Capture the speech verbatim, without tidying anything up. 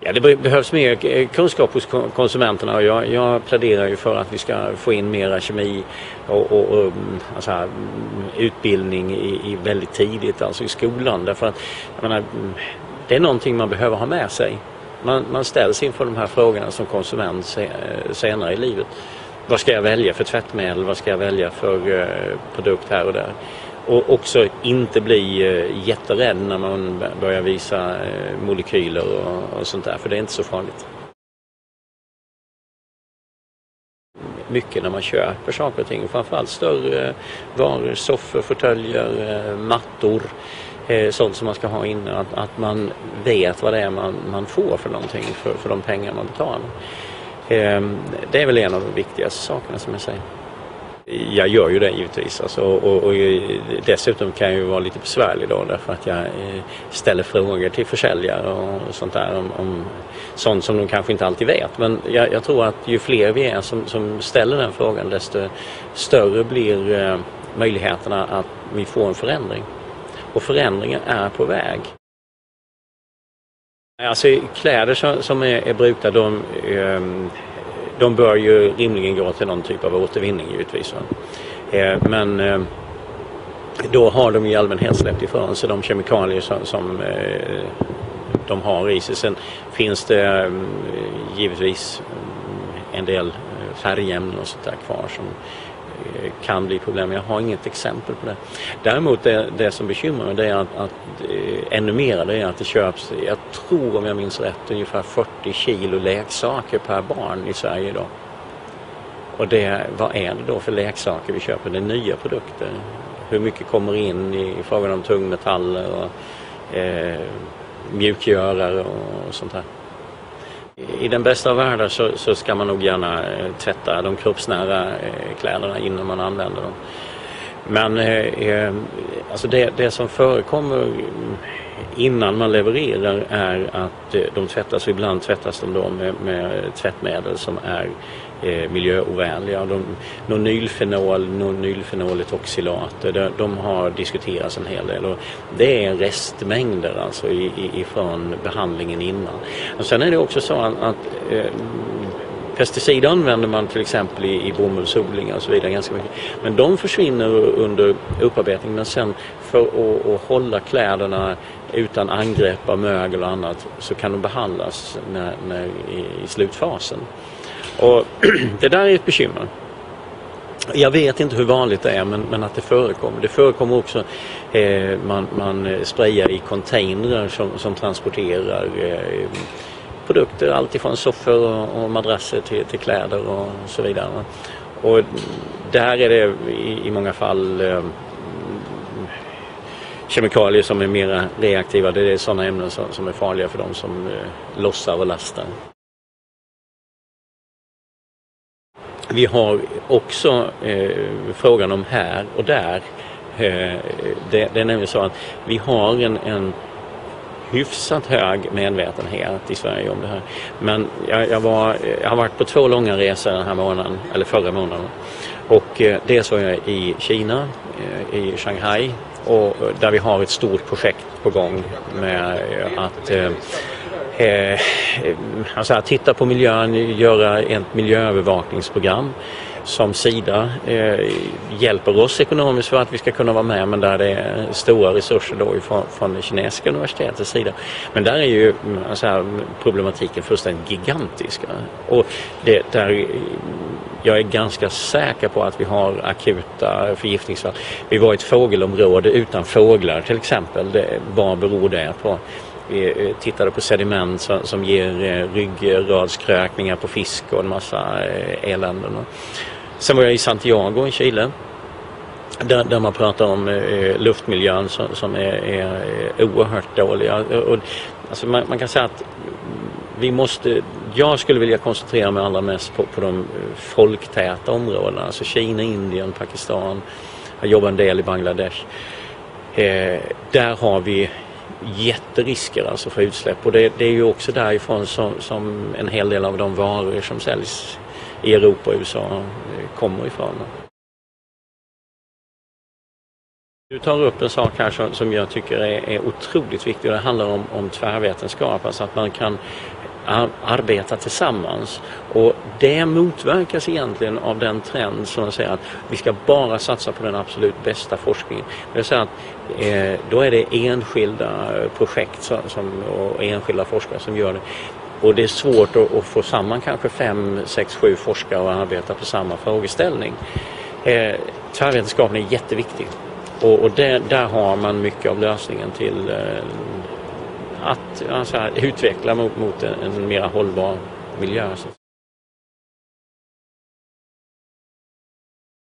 Ja, det behövs mer kunskap hos konsumenterna och jag, jag pläderar ju för att vi ska få in mera kemi och, och, och alltså, utbildning i, i väldigt tidigt, alltså i skolan. Därför att jag menar, det är någonting man behöver ha med sig. Man, man ställs inför de här frågorna som konsument senare i livet. Vad ska jag välja för tvättmedel? Vad ska jag välja för eh, produkt här och där? Och också inte bli eh, jätterädd när man börjar visa eh, molekyler och, och sånt där. För det är inte så farligt. Mycket när man köper saker och ting. Framförallt större eh, varor, soffor, fåtöljer, eh, mattor. Eh, sånt som man ska ha inne. Att, att man vet vad det är man, man får för någonting för, för de pengar man betalar. Det är väl en av de viktigaste sakerna som jag säger. Jag gör ju det givetvis. Alltså, och, och dessutom kan jag ju vara lite besvärlig då därför att jag ställer frågor till försäljare och sånt där om, om sånt som de kanske inte alltid vet. Men jag, jag tror att ju fler vi är som, som ställer den frågan desto större blir eh, möjligheterna att vi får en förändring. Och förändringen är på väg. Alltså kläder som, som är, är brukta, de, de bör ju rimligen gå till någon typ av återvinning givetvis. Men då har de i allmänhet släppt ifrån sig de kemikalier som, som de har i sig. Sen finns det givetvis en del färgämnen och sånt där kvar som kan bli problem. Jag har inget exempel på det. Däremot det, det som bekymrar mig det är att, att ännu mer det är att det köps, jag tror om jag minns rätt, ungefär fyrtio kilo leksaker per barn i Sverige idag. Och det, vad är det då för leksaker vi köper? Det är nya produkter. Hur mycket kommer in i frågan om tungmetaller och eh, mjukgörare och sånt här. I den bästa av världar så, så ska man nog gärna tvätta de kroppsnära kläderna innan man använder dem. Men eh, alltså det, det som förekommer innan man levererar är att de tvättas, ibland tvättas de då med, med tvättmedel som är eh, miljöovänliga. De, nonylfenol, nonylfenoletoxilat, de, de har diskuterats en hel del och det är restmängder alltså i, i, ifrån behandlingen innan. Och sen är det också så att, att eh, pesticider använder man till exempel i, i bomullsodlingar och så vidare ganska mycket. Men de försvinner under upparbetning. Men sen för att, att hålla kläderna utan angrepp av mögel och annat så kan de behandlas när, när, i, i slutfasen. Och det där är ett bekymmer. Jag vet inte hur vanligt det är men, men att det förekommer. Det förekommer också eh, man, man sprayar i containrar som, som transporterar eh, produkter, allt ifrån soffor och, och madrasser till, till kläder och så vidare. Och där är det i, i många fall eh, kemikalier som är mer reaktiva. Det är sådana ämnen som, som är farliga för de som eh, lossar och lastar. Vi har också eh, frågan om här och där. Eh, det, det är nämligen så att vi har en, en hyfsat hög medvetenhet i Sverige om det här. Men jag, jag, var, jag har varit på två långa resor den här månaden, eller förra månaden. Och eh, dels var jag i Kina, eh, i Shanghai, och där vi har ett stort projekt på gång med att eh, Eh, alltså att titta på miljön, göra ett miljöövervakningsprogram som Sida eh, hjälper oss ekonomiskt för att vi ska kunna vara med, men där det är stora resurser då från, från det kinesiska universitetets sida. Men där är ju alltså, problematiken fullständigt gigantisk. Och det, där, jag är ganska säker på att vi har akuta förgiftningsfall. Vi var i ett fågelområde utan fåglar till exempel. Det, vad beror det på? Vi tittade på sediment som, som ger ryggradskrökningar på fisk och en massa eländen. Sen var jag i Santiago i Chile där, där man pratar om eh, luftmiljön som, som är, är oerhört dålig. Och, alltså man, man kan säga att vi måste, jag skulle vilja koncentrera mig allra mest på, på de folktäta områdena. Alltså Kina, Indien, Pakistan. Jag jobbar en del i Bangladesh. Eh, där har vi jätterisker alltså för utsläpp, och det, det är ju också därifrån som, som en hel del av de varor som säljs i Europa och U S A kommer ifrån. Du tar upp en sak här som, som jag tycker är, är otroligt viktig, och det handlar om, om tvärvetenskap, alltså att man kan arbeta tillsammans. Och det motverkas egentligen av den trend som säger att vi ska bara satsa på den absolut bästa forskningen. Det vill säga att eh, då är det enskilda projekt som, som, och enskilda forskare som gör det. Och det är svårt att, att få samman kanske fem, sex, sju forskare och arbeta på samma frågeställning. Eh, tvärvetenskapen är jätteviktig. Och, och det, där har man mycket av lösningen till eh, att alltså, utveckla mot, mot en, en mer hållbar miljö.